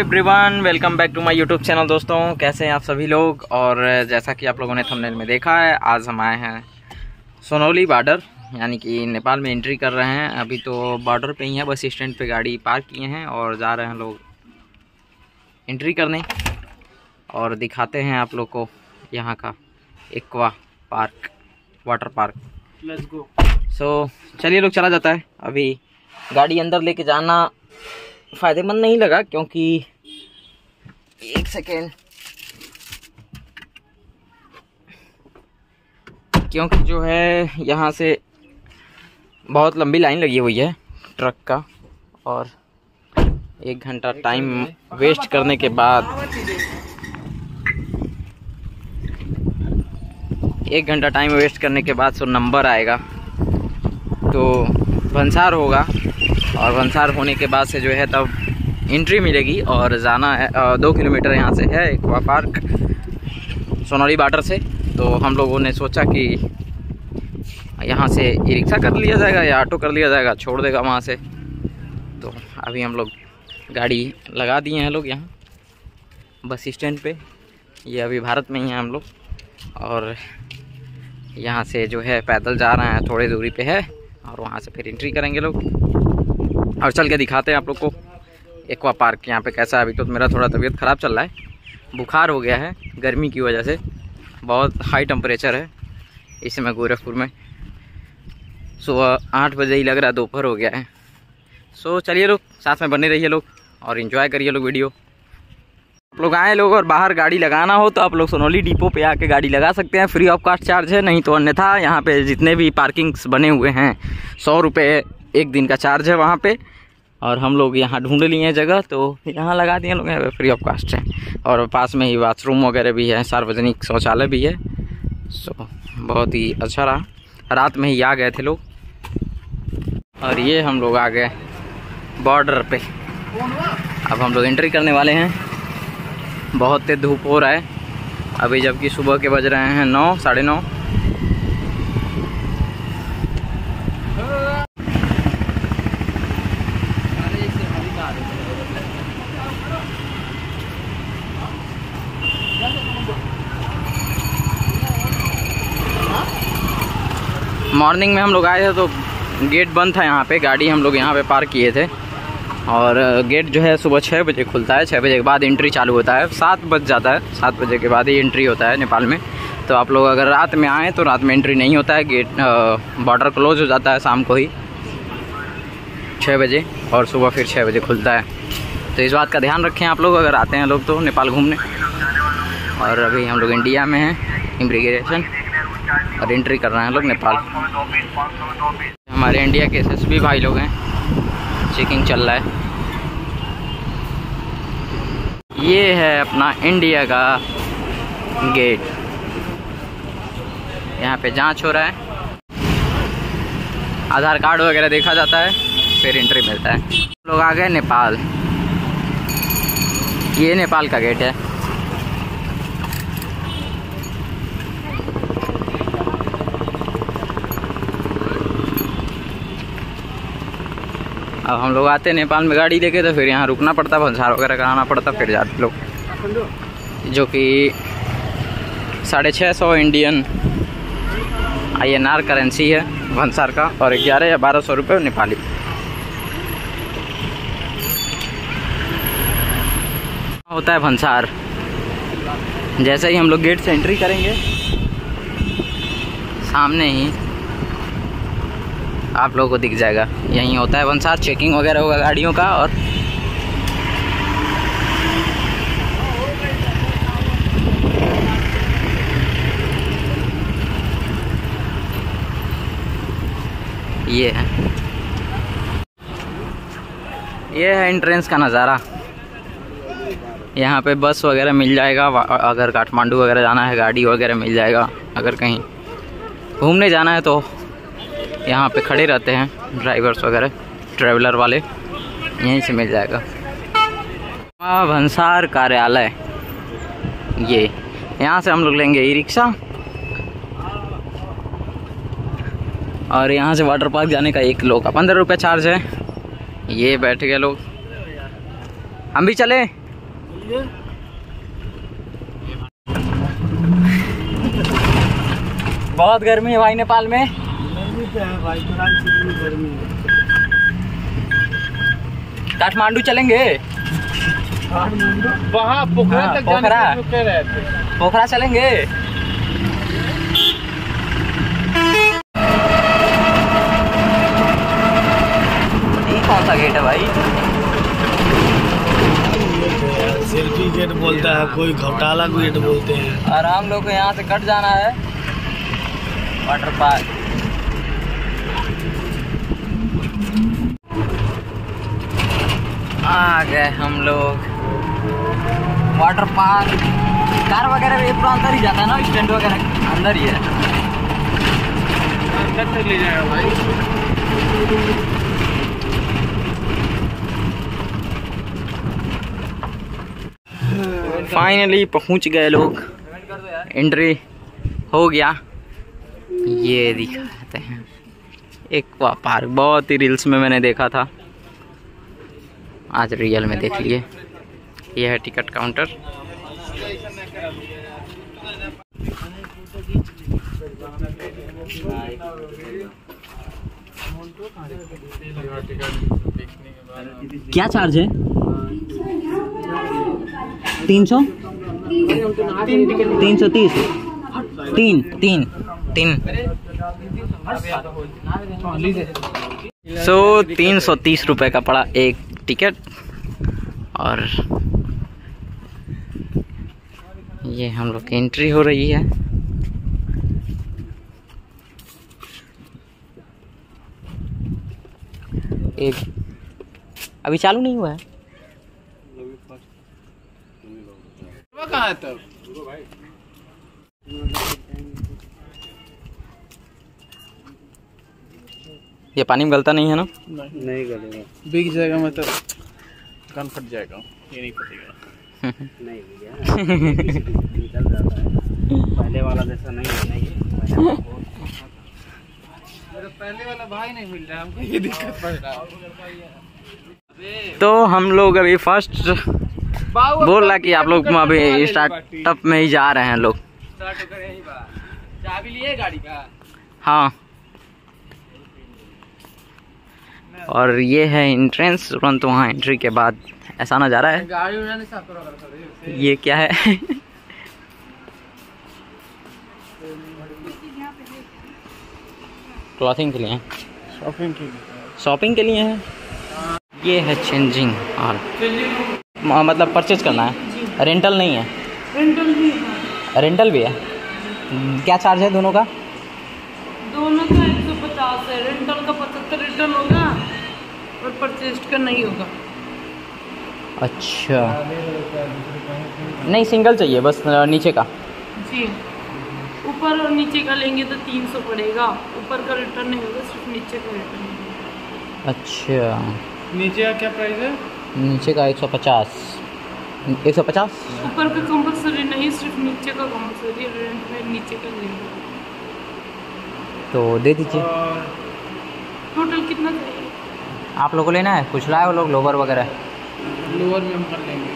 Everyone, welcome back to my YouTube channel. दोस्तों, कैसे हैं आप सभी लोग। और जैसा कि आप लोगों ने थंबनेल में देखा है, आज हम आए हैं सोनौली बॉर्डर, यानी कि नेपाल में एंट्री कर रहे हैं। अभी तो बॉर्डर पे ही हैं, बस स्टैंड पे गाड़ी पार्क किए हैं और जा रहे हैं लोग एंट्री करने। और दिखाते हैं आप लोग को यहाँ का aqua park, water park. Let's go. So चलिए लोग, चला जाता है। अभी गाड़ी अंदर लेके जाना फ़ायदेमंद नहीं लगा, क्योंकि एक सेकेंड, क्योंकि जो है यहाँ से बहुत लंबी लाइन लगी हुई है ट्रक का, और 1 घंटा टाइम वेस्ट करने के बाद 1 घंटा टाइम वेस्ट करने के बाद सो नंबर आएगा तो भंसार होगा, और भंसार होने के बाद से जो है तब एंट्री मिलेगी। और जाना है 2 किलोमीटर यहाँ से है एक्वा पार्क, सोनौली बॉर्डर से। तो हम लोगों ने सोचा कि यहाँ से ई रिक्शा कर लिया जाएगा या ऑटो कर लिया जाएगा, छोड़ देगा वहाँ से। तो अभी हम लोग गाड़ी लगा दिए हैं लोग यहाँ बस स्टैंड पे। ये अभी भारत में ही हैं हम लोग, और यहाँ से जो है पैदल जा रहे हैं, थोड़ी दूरी पे है, और वहाँ से फिर एंट्री करेंगे लोग। और चल के दिखाते हैं आप लोग को एक्वा पार्क यहाँ पे कैसा है। अभी तो मेरा थोड़ा तबीयत ख़राब चल रहा है, बुखार हो गया है गर्मी की वजह से, बहुत हाई टेम्परेचर है इस समय गोरखपुर में। सुबह 8 बजे ही लग रहा है, दोपहर हो गया है। सो चलिए लोग, साथ में बने रहिए लोग और इन्जॉय करिए लोग वीडियो। आप लोग आए लोग और बाहर गाड़ी लगाना हो तो आप लोग सोनौली डिपो पे आके गाड़ी लगा सकते हैं, फ्री ऑफ कास्ट चार्ज है। नहीं तो अन्यथा यहाँ पे जितने भी पार्किंग्स बने हुए हैं 100 रुपये एक दिन का चार्ज है वहाँ पे। और हम लोग यहाँ ढूंढ लिए जगह, तो यहाँ लगा दिए लोग, यहाँ पे फ्री ऑफ कास्ट है। और पास में ही बाथरूम वगैरह भी है, सार्वजनिक शौचालय भी है। सो बहुत ही अच्छा रहा, रात में ही आ गए थे लोग। और ये हम लोग आ गए बॉर्डर पे, अब हम लोग एंट्री करने वाले हैं। बहुत तेज धूप हो रहा है अभी, जबकि सुबह के बज रहे हैं 9, साढ़े 9। मॉर्निंग में हम लोग आए थे तो गेट बंद था यहाँ पे, गाड़ी हम लोग यहाँ पे पार्क किए थे। और गेट जो है सुबह 6 बजे खुलता है, 6 बजे के बाद एंट्री चालू होता है। 7 बज जाता है, 7 बजे के बाद ही एंट्री होता है नेपाल में। तो आप लोग अगर रात में आएँ तो रात में एंट्री नहीं होता है, गेट बॉर्डर क्लोज हो जाता है शाम को ही 6 बजे, और सुबह फिर 6 बजे खुलता है। तो इस बात का ध्यान रखें आप लोग अगर आते हैं लोग तो नेपाल घूमने। और अभी हम लोग इंडिया में हैं, इमिग्रेशन, और एंट्री कर रहे हैं लोग नेपाल। हमारे इंडिया के SSB भाई लोग हैं, चेकिंग चल रहा है। ये है अपना इंडिया का गेट, यहाँ पे जांच हो रहा है, आधार कार्ड वगैरह देखा जाता है, फिर एंट्री मिलता है। लोग आ गए नेपाल, ये नेपाल का गेट है। अब हम लोग आते हैं नेपाल में गाड़ी लेके, तो फिर यहाँ रुकना पड़ता, भंसार वगैरह कराना पड़ता, फिर जाते लोग, जो कि 650 इंडियन INR करेंसी है भंसार का, और 1100 या 1200 रुपये नेपाली। होता है भंसार। जैसे ही हम लोग गेट से एंट्री करेंगे, सामने ही आप लोगों को दिख जाएगा, यहीं होता है भंसार। चेकिंग वगैरह होगा गाड़ियों का। और ये है एंट्रेंस का नज़ारा। यहाँ पे बस वगैरह मिल जाएगा, अगर काठमांडू वगैरह जाना है गाड़ी वगैरह मिल जाएगा। अगर कहीं घूमने जाना है तो यहाँ पे खड़े रहते हैं ड्राइवर्स वगैरह, ट्रैवलर वाले, यहीं से मिल जाएगा। भंसार कार्यालय, ये यहाँ से हम लोग लेंगे ई रिक्शा, और यहाँ से वाटर पार्क जाने का 1 किलोमीटर का 15 रुपये चार्ज है। ये बैठ गए लोग, हम भी चले। बहुत गर्मी है भाई नेपाल में। काठमांडू चलेंगे, वहाँ पोखरा तक जाने के रहे थे। पोखरा चलेंगे। ये कौन सा गेट है भाई? सेल्फी गेट बोलता है, कोई घोटाला गेट बोलते हैं। और हम लोग को यहाँ से कट जाना है वाटर पार्क। आ गए हम लोग वाटर पार्क। कार वगैरह भी पूरा अंदर ही जाता है ना, स्टैंड वगैरह अंदर ही है। अंदर तक ले जाएगा भाई। फाइनली पहुंच गए लोग, एंट्री हो गया। ये दिखाते हैं एक्वा पार्क, बहुत ही रील्स में मैंने देखा था, आज रियल में देख लिए। यह है टिकट काउंटर। क्या चार्ज है? 300 330 तीन 330 रुपए का पड़ा एक टिकट। और ये हम लोग की एंट्री हो रही है। एक अभी चालू नहीं हुआ है। कहाँ है तब? ये पानी में गलता नहीं है ना? नहीं गलेगा, बिक जाएगा, मतलब कान फट जाएगा, ये नहीं फटेगा। नहीं निकल जाता है, पहले वाला जैसा नहीं है। मेरा पहले वाला भाई नहीं मिल रहा, हमको ये दिक्कत पड़ रहा है। तो हम लोग अभी फर्स्ट बोल रहा कि आप लोग अभी स्टार्टअप में ही जा रहे हैं लोग। चाबी लिए गाड़ी का? हाँ। और ये है एंट्रेंस, तुरंत वहाँ एंट्री के बाद ऐसा नज़ारा है। गाड़ी ये क्या है? क्लॉथिंग के लिए है, शॉपिंग के लिए है। ये है चेंजिंग हॉल, मतलब परचेज करना है, रेंटल नहीं है। रेंटल भी है। क्या चार्ज है दोनों का? दोनों का 150 है, रेंटल का 75 रिटर्न होगा और परचेज का नहीं होगा। अच्छा, नहीं सिंगल चाहिए बस नीचे का। जी, ऊपर और नीचे का लेंगे तो 300 पड़ेगा, ऊपर का रिटर्न नहीं होगा, सिर्फ नीचे का रिटर्न होगा। अच्छा, नीचे का क्या प्राइस है? नीचे का 150। 150 ऊपर का कंपलसरी नहीं, सिर्फ नीचे का कंपलसरी, रेंट में नीचे का लेंगे। तो दे दीजिए। टोटल कितना चाहिए? आप लोगों को लेना है? कुछ लाए वो लोग लोवर वगैरह? लोअर में हम कर लेंगे।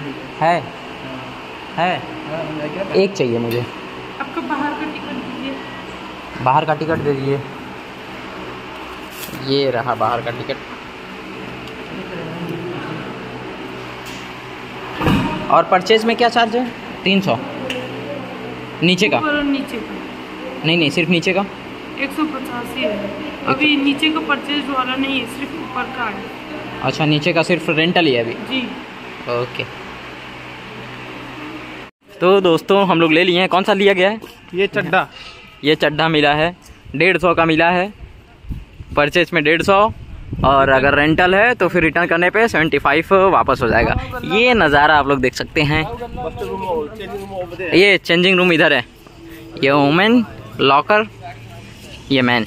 है एक चाहिए मुझे। आपका बाहर का टिकट दीजिए। बाहर का टिकट दे दीजिए। ये रहा बाहर का टिकट। और परचेज में क्या चार्ज है? 300 नीचे का? ऊपर और नीचे का नहीं सिर्फ नीचे का 150 ही है। अभी नीचे का परचेज वाला नहीं है, सिर्फ ऊपर का है। अच्छा, नीचे का सिर्फ रेंटल ही है अभी? जी। ओके। तो दोस्तों हम लोग ले लिए हैं। कौन सा लिया गया है? ये चड्ढा मिला है, 150 का मिला है। परचेज में 150, और अगर रेंटल है तो फिर रिटर्न करने पे 75 वापस हो जाएगा। ये नज़ारा आप लोग देख सकते हैं। ये चेंजिंग रूम इधर है, ये वुमेन लॉकर, ये मैन।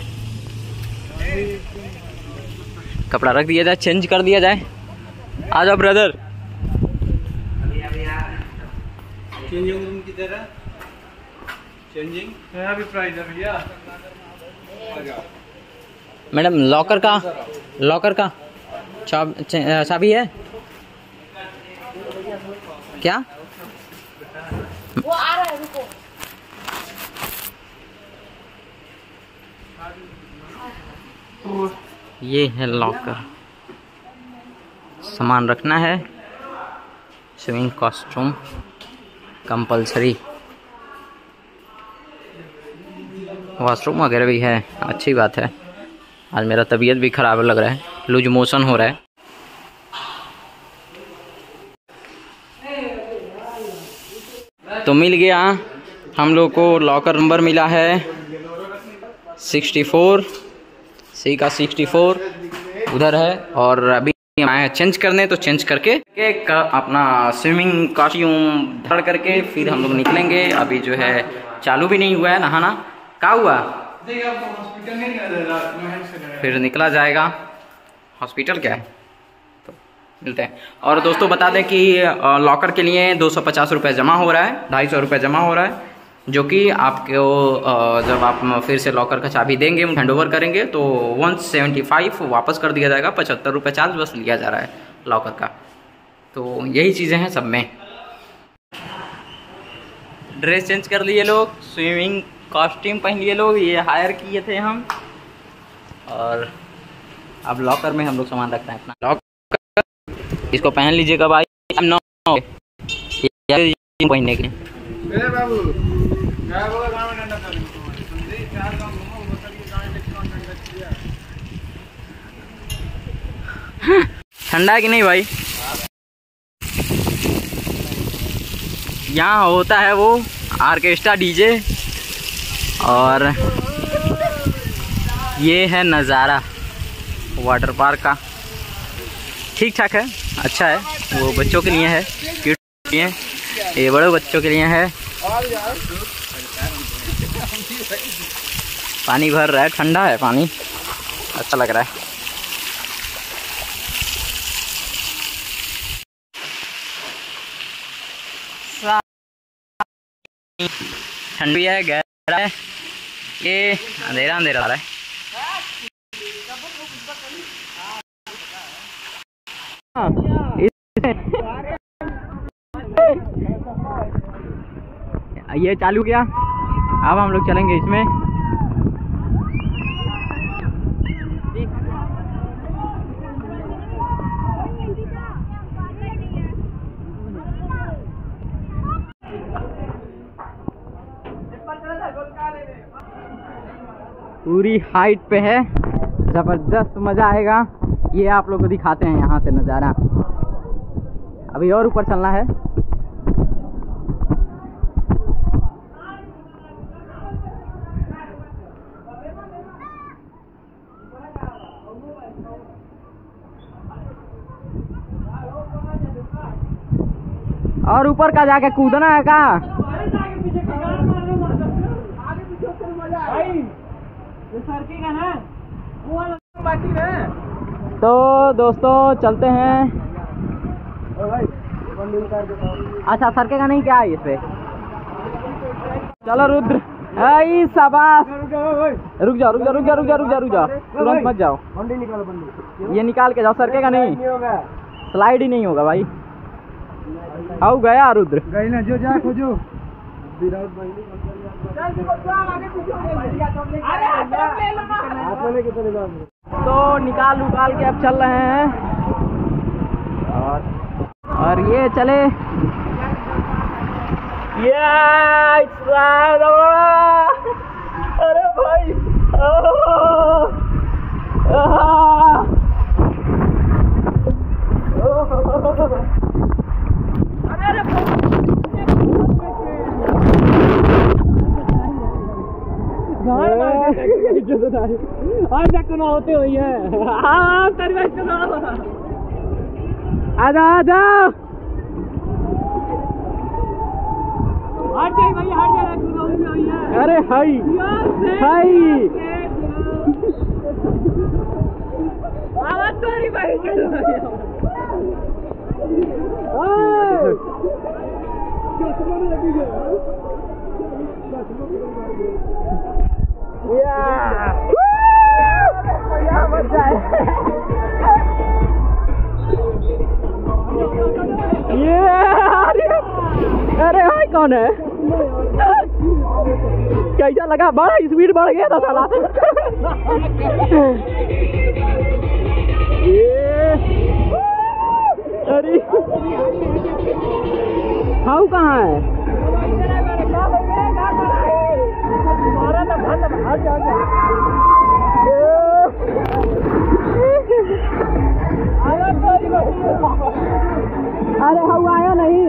कपड़ा रख दिया जाए, चेंज कर दिया जाए। आ जाओ ब्रदर। चेंजिंग रूम किधर है? चेंजिंग यहाँ भी प्राइस है भैया। मैडम लॉकर का चाबी है? क्या? वो आ रहा है, रुको। ये है लॉकर, सामान रखना है, स्विमिंग कॉस्ट्यूम कंपलसरी, वॉशरूम वगैरह भी है। अच्छी बात है। आज मेरा तबीयत भी ख़राब लग रहा है, लूज मोशन हो रहा है। तो मिल गया हम लोग को, लॉकर नंबर मिला है 64, सी का 64 उधर है। और अभी आए चेंज करने, तो चेंज करके अपना स्विमिंग कॉस्ट्यूम धड़ करके फिर हम लोग निकलेंगे। अभी जो है चालू भी नहीं हुआ है नहाना। क्या हुआ? फिर निकला जाएगा। हॉस्पिटल क्या है? तो मिलते हैं। और दोस्तों बता दें कि लॉकर के लिए 250 रुपये जमा हो रहा है, 250 रुपये जमा हो रहा है, जो कि आपको जब आप फिर से लॉकर का चाबी देंगे, हैंड ओवर करेंगे, तो 175 वापस कर दिया जाएगा। 75 रुपये चार्ज बस लिया जा रहा है लॉकर का। तो यही चीज़ें हैं सब में। ड्रेस चेंज कर लिए लोग, स्विमिंग कॉस्ट्यूम पहन लिए लोग, ये हायर किए थे हम। और अब लॉकर में हम लोग सामान रखते हैं अपना। लॉकर इसको पहन लीजिएगा भाई, पहनने के लिए। ठंडा है कि नहीं भाई? यहाँ होता है वो ऑर्केस्ट्रा डीजे। और ये है नज़ारा वाटर पार्क का। ठीक ठाक है, अच्छा है। वो बच्चों के लिए है, क्यूट है, ये बड़े बच्चों के लिए है। पानी भर रहा है, ठंडा है पानी, अच्छा लग रहा है। ठंडी है, गहरा है, ये अंधेरा अंधेरा आ रहा है। ये चालू किया, अब हम लोग चलेंगे इसमें। पूरी हाइट पे है, जबरदस्त मजा आएगा। ये आप लोग को दिखाते हैं यहाँ से नज़ारा। अभी और ऊपर चलना है। और ऊपर का जाके कूदना है का? तो दोस्तों चलते हैं। अच्छा सरकेगा नहीं क्या है इस पे? चलो रुद्र, आई शाबाश। रुक जाओ रुक जाओ रुक जाओ रुक जाओ रुक जाओ रुक जाओ, तुरंत मत जाओ। ये निकाल के जाओ, सरकेगा नहीं, स्लाइड ही नहीं होगा भाई। आओ गया रुद्र, गई ना, जो जा खोजो। तो निकाल उकाल के अब चल रहे हैं। और ये चले, ये अरे भाई होते हुई है। आजा आजा, अरे हाई हाई ये कौन है? कैसा लगा? बड़ा स्पीड बढ़ गया था साला। अरे हाउ कहाँ है? अरे हाउ आया नहीं।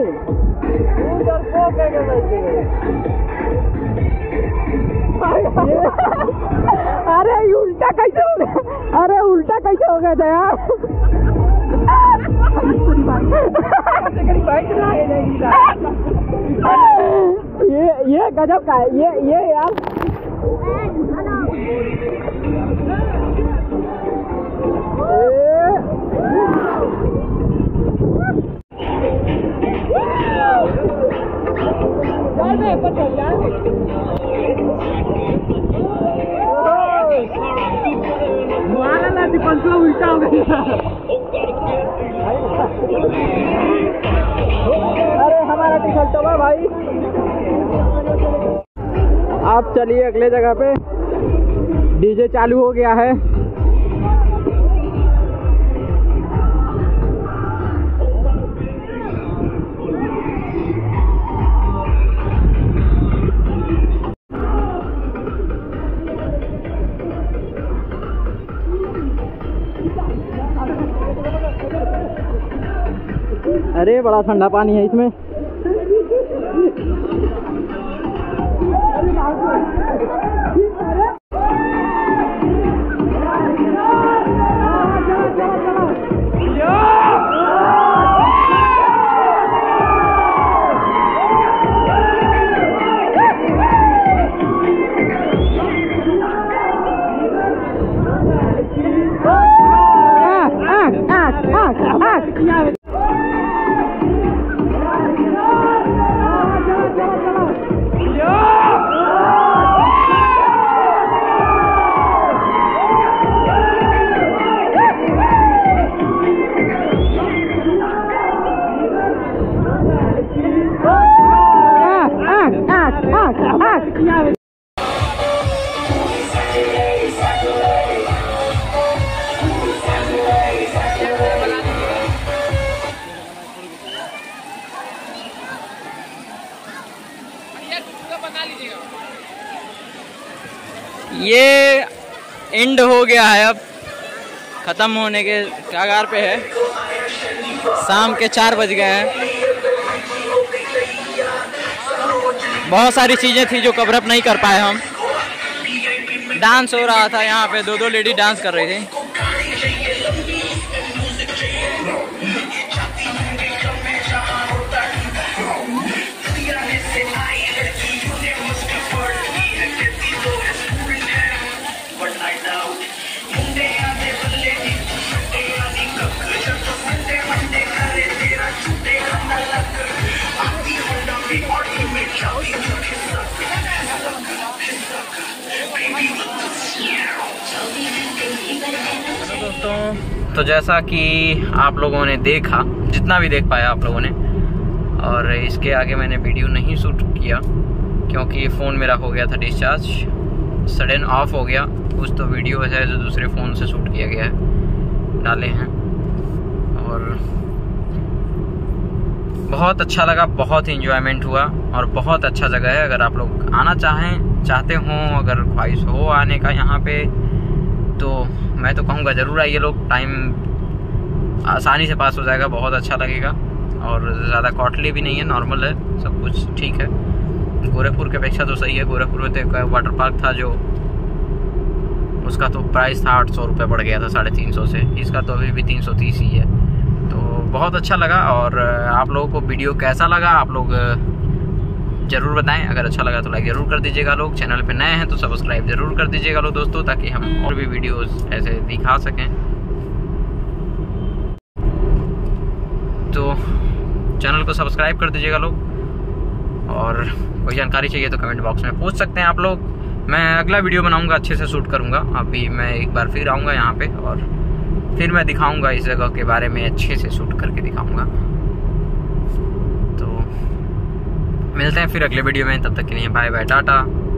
अरे उल्टा कैसे हो गया? अरे उल्टा कैसे हो गया था यार? ये गजब का है ये यार। उल्टा हो गया। अरे हमारा टिकट तो भाई। आप चलिए अगले जगह पे। डीजे चालू हो गया है। अरे बड़ा ठंडा पानी है इसमें। ये एंड हो गया है, अब ख़त्म होने के कगार पे है। शाम के 4 बज गए हैं। बहुत सारी चीज़ें थी जो कवर अप नहीं कर पाए हम। डांस हो रहा था यहाँ पे, 2 लेडी डांस कर रही थी। दोस्तों, तो जैसा कि आप लोगों ने देखा, जितना भी देख पाया आप लोगों ने, और इसके आगे मैंने वीडियो नहीं शूट किया क्योंकि फ़ोन मेरा हो गया था डिस्चार्ज, सडन ऑफ हो गया। कुछ तो वीडियो है जो दूसरे फ़ोन से शूट किया गया है, डाले हैं। और बहुत अच्छा लगा, बहुत ही इंजॉयमेंट हुआ और बहुत अच्छा जगह है। अगर आप लोग आना चाहते हों, अगर ख्वाहिश हो आने का यहाँ पे, तो मैं तो कहूँगा ज़रूर आइए लोग। टाइम आसानी से पास हो जाएगा, बहुत अच्छा लगेगा और ज़्यादा कॉस्टली भी नहीं है, नॉर्मल है, सब कुछ ठीक है। गोरखपुर के अपेक्षा तो सही है। गोरखपुर में तो एक वाटर पार्क था जो उसका तो प्राइस था 800 रुपये बढ़ गया था 350 से, इसका तो अभी भी 330 ही है। तो बहुत अच्छा लगा। और आप लोगों को वीडियो कैसा लगा आप लोग ज़रूर बताएं। अगर अच्छा लगा तो लाइक ज़रूर कर दीजिएगा लोग। चैनल पे नए हैं तो सब्सक्राइब ज़रूर कर दीजिएगा लोग दोस्तों, ताकि हम और भी वीडियोस ऐसे दिखा सकें। तो चैनल को सब्सक्राइब कर दीजिएगा लोग। और कोई जानकारी चाहिए तो कमेंट बॉक्स में पूछ सकते हैं आप लोग। मैं अगला वीडियो बनाऊंगा, अच्छे से शूट करूंगा। अभी मैं एक बार फिर आऊँगा यहाँ पे और फिर मैं दिखाऊंगा इस जगह के बारे में, अच्छे से शूट करके दिखाऊंगा। तो मिलते हैं फिर अगले वीडियो में, तब तक के लिए बाय बाय टाटा।